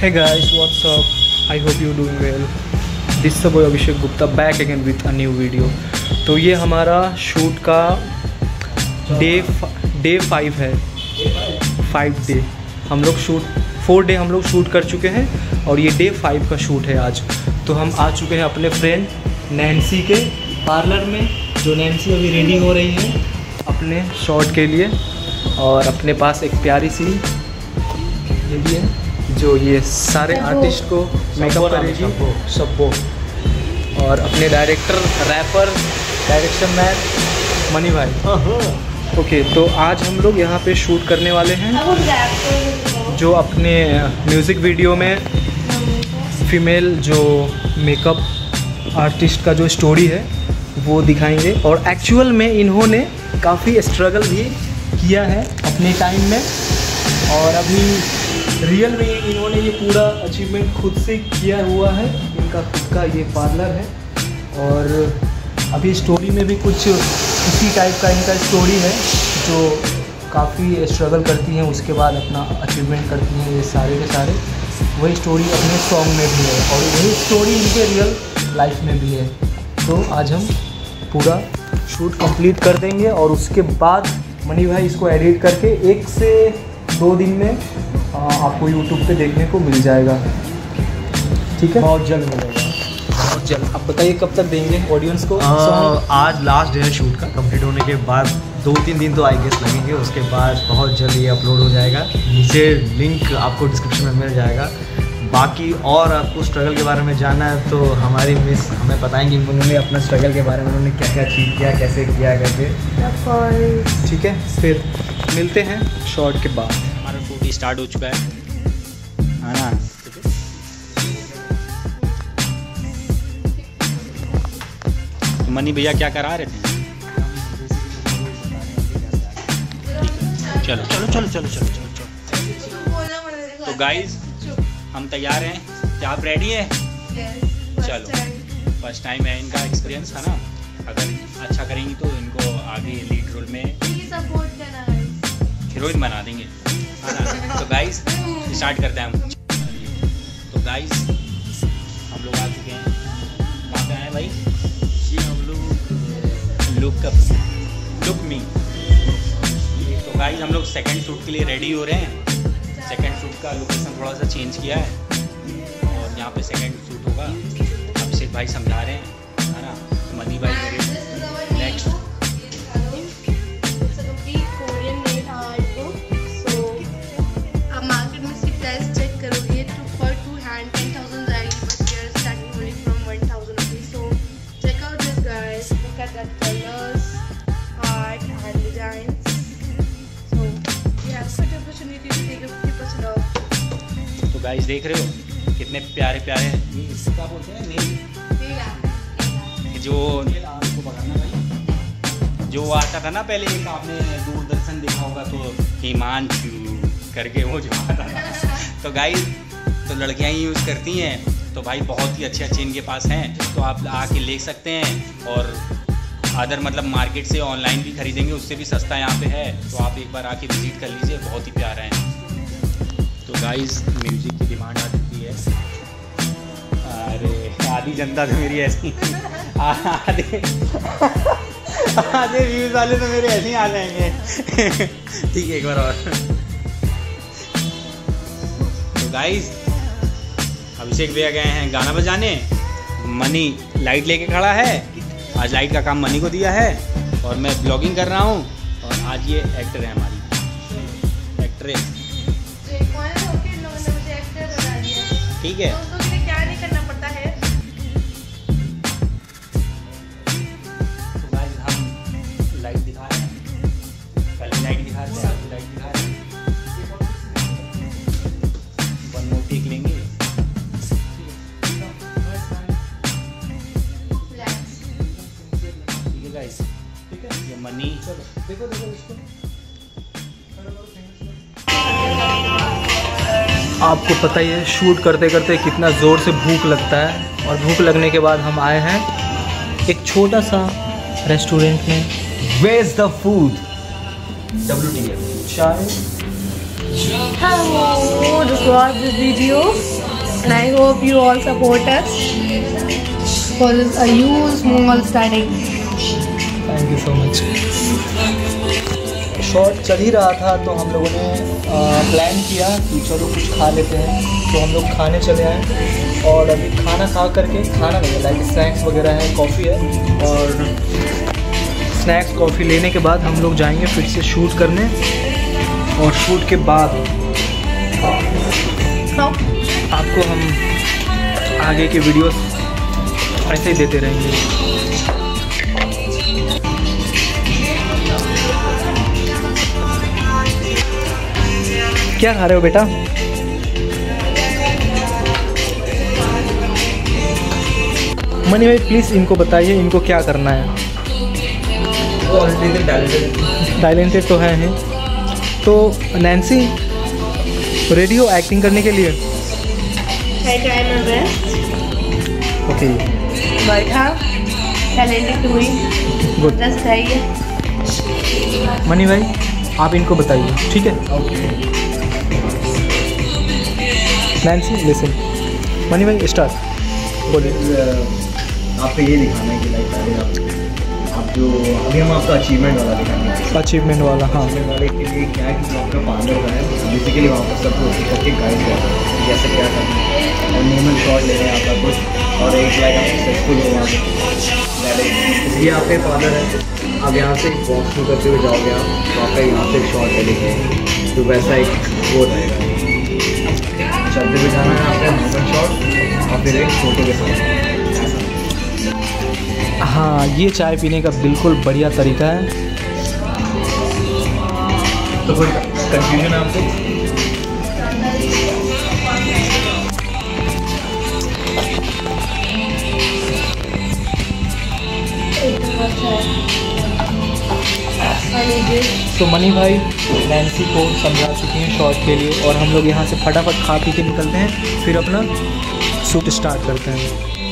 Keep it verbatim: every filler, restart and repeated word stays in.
Hey guys, what's up? I hope you doing well. This is the boy Abhishek Gupta back again with a new video. तो ये हमारा shoot का day day five है, five day हम लोग shoot four day हम लोग shoot कर चुके हैं और ये डे फाइव का शूट है आज। तो हम आ चुके हैं अपने फ्रेंड नैन्सी के पार्लर में, जो नैन्सी अभी रेडी हो रही है अपने शॉट के लिए। और अपने पास एक प्यारी सी ये भी है जो ये सारे आर्टिस्ट को मेकअप करेगी, शब्बो। और अपने director, rapper, direction man Mani भाई। ओके, तो आज हम लोग यहाँ पे शूट करने वाले हैं जो अपने म्यूज़िक वीडियो में फीमेल जो मेकअप आर्टिस्ट का जो स्टोरी है वो दिखाएंगे। और एक्चुअल में इन्होंने काफ़ी स्ट्रगल भी किया है अपने टाइम में, और अभी रियल में इन्होंने ये पूरा अचीवमेंट खुद से किया हुआ है। इनका खुद का ये पार्लर है और अभी स्टोरी में भी कुछ इसी टाइप का इनका स्टोरी है जो काफ़ी स्ट्रगल करती हैं, उसके बाद अपना अचीवमेंट करती हैं। ये सारे के सारे वही स्टोरी अपने सॉन्ग में भी है और वही स्टोरी इनके रियल लाइफ में भी है। तो आज हम पूरा शूट कंप्लीट कर देंगे और उसके बाद मनी भाई इसको एडिट करके एक से दो दिन में आपको यूट्यूब पे देखने को मिल जाएगा। ठीक है, बहुत जल्द मिलेगा, बहुत जल्द। आप बताइए कब तक देंगे ऑडियंस को? आ, आज लास्ट डे है शूट का। कंप्लीट होने के बाद दो तीन दिन तो आई गेस लगेंगे, उसके बाद बहुत जल्द ये अपलोड हो जाएगा। नीचे लिंक आपको डिस्क्रिप्शन में मिल जाएगा। बाकी और आपको स्ट्रगल के बारे में जानना है तो हमारी मिस हमें बताएंगी उन्होंने अपना स्ट्रगल के बारे में, उन्होंने क्या क्या अचीव किया, कैसे किया करके। ठीक है, फिर मिलते हैं शॉर्ट के बाद। हमारा शूट स्टार्ट हो चुका है है ना। तो मनी भैया क्या करा रहे थे? चलो चलो चलो चलो चलो चलो चलो। तो गाइज हम तैयार हैं, क्या आप रेडी हैं? चलो, फर्स्ट टाइम है इनका एक्सपीरियंस है ना। अगर अच्छा करेंगी तो इनको आगे लीड रोल में हीरोइन बना देंगे है ना। तो गाइस स्टार्ट करते हैं हम। तो गाइस हम लोग आ चुके हैं, कहाँ पे आए भाई? ये हम लोग लुक अप लुक मी। तो गाइस हम लोग सेकंड शूट के लिए रेडी हो रहे हैं। सेकंड शूट का लोकेशन थोड़ा सा चेंज किया है और यहाँ पे सेकंड शूट होगा। अभिषेक भाई समझा रहे हैं है ना, मनी भाई मेरे नेक्स्ट। तो गाइस देख रहे हो कितने प्यारे प्यारे, क्या बोलते हैं, नेल जो जो आता था ना पहले, एक आपने दूरदर्शन देखा होगा तो हिमांशु करके वो जो आता था। तो गाइस तो लड़कियां ही यूज़ करती हैं, तो भाई बहुत ही अच्छे अच्छे इनके पास हैं, तो आप आके ले सकते हैं। और अदर मतलब मार्केट से ऑनलाइन भी खरीदेंगे उससे भी सस्ता यहाँ पे है, तो आप एक बार आके विजिट कर लीजिए, बहुत ही प्यारा है। तो गाइस म्यूज़िक की डिमांड आ चुकी है। अरे आधी जनता तो मेरी ऐसी आधे आधे व्यूज़ वाले तो मेरे ऐसे ही आ जाएंगे। ठीक है, एक बार और। तो गाइस अभिषेक भैया गए हैं गाना बजाने, मनी लाइट लेके खड़ा है। आज लाइट का काम मनी को दिया है और मैं ब्लॉगिंग कर रहा हूँ। और आज ये एक्टर है, हमारी एक्ट्रेस। ठीक है, क्या नहीं करना पड़ता है। तो गाइस हम लाइट दिखा रहे हैं, पहले लाइट दिखा रहे हैं, आज लाइट दिखा रहे हैं। वन मोर टेक लेंगे। ठीक है गाइस, ठीक है। ये मनी, चलो देखो देखो इसको। आपको पता ही है शूट करते करते कितना ज़ोर से भूख लगता है, और भूख लगने के बाद हम आए हैं एक छोटा सा रेस्टोरेंट में। Veg the food W T F चाय। Hello, just watch this video. and I hope you all support us for this a huge small starting. Thank you so much. Shot चल ही रहा था तो हम लोगों ने प्लान किया कि चलो कुछ खा लेते हैं, तो हम लोग खाने चले आए और अभी खाना खा करके, खाना नहीं लाइक स्नैक्स वगैरह है, कॉफ़ी है, और स्नैक्स कॉफ़ी लेने के बाद हम लोग जाएंगे फिर से शूट करने, और शूट के बाद आपको हम आगे के वीडियोस ऐसे ही देते रहेंगे। क्या खा रहे हो बेटा? मनी भाई प्लीज़ इनको बताइए इनको क्या करना है। टैलेंटेड तो है हैं। तो नैन्सी रेडी हो एक्टिंग करने के लिए? I try my best. Okay But हाँ, talented हुई। गुड। Just चाहिए। मनी भाई आप इनको बताइए, ठीक है? Nancy listen. मनी भाई स्टार्ट बोलिए। आपको ये दिखाना है कि लाइक अभी आप आप जो अभी हम आपका अचीवमेंट वाला दिखाएंगे। अचीवमेंट वाला, हाँ। अचीवमेंट वाले के लिए क्या है कि जो आपका पार्लर का है बेसिकली वहाँ पर सबको करके गाइड करता है कैसे क्या करना है, और नॉर्मल शॉट ले रहे हैं आपका कुछ, और एक लाइक आप सक्सेसफुल हो वहाँ पर। ये आपका पार्लर है, अब यहाँ से वॉक थ्रू करते हुए जाओगे आप तो आपका यहाँ से एक शॉट ले लेंगे, तो वैसा एक वो रहेगा। चलते हुए जाना है आपका नॉर्मल शॉट और फिर एक फोटो के साथ। हाँ, ये चाय पीने का बिल्कुल बढ़िया तरीका है। तो कोई कंफ्यूजन है आपको? तो मनी भाई नैन्सी को समझा चुकी हैं शॉट के लिए, और हम लोग यहाँ से फटाफट खा पी के निकलते हैं, फिर अपना शूट स्टार्ट करते हैं।